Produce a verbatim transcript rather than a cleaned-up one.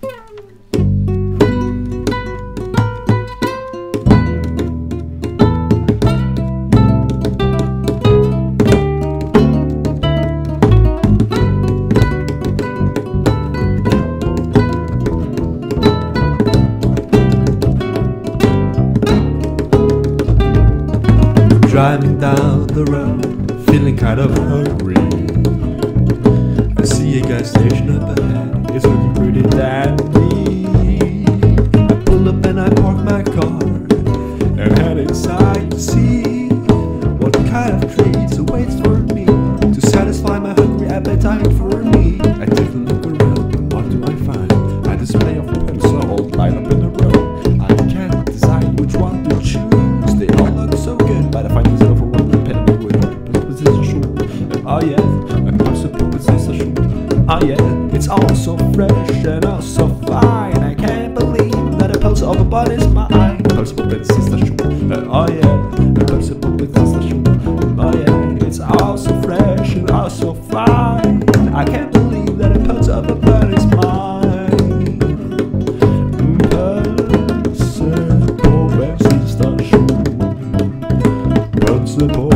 Driving down the road, feeling kind of hungry. I see a gas station up ahead, it's looking pretty dandy. I pull up and I park my car and head inside to see what kind of treats awaits for me to satisfy my hungry appetite for me. I take a look around and what do I find? A display of Pølse all lined up in a row. I can't decide which one to choose. They all look so good, but I find myself for one penny with Bensinstasjon. And oh yeah, a Pølse på Bensinstasjon. Oh yeah, it's all so fresh and all so fine. I can't believe that a Pølse of a bun is mine. Pølse på Bensinstasjon. And oh yeah, a Pølse på Bensinstasjon. Oh yeah, it's all so fresh and all so fine. I can't believe that a Pølse of a bun is mine. Pølse på Bensinstasjon. Pølse på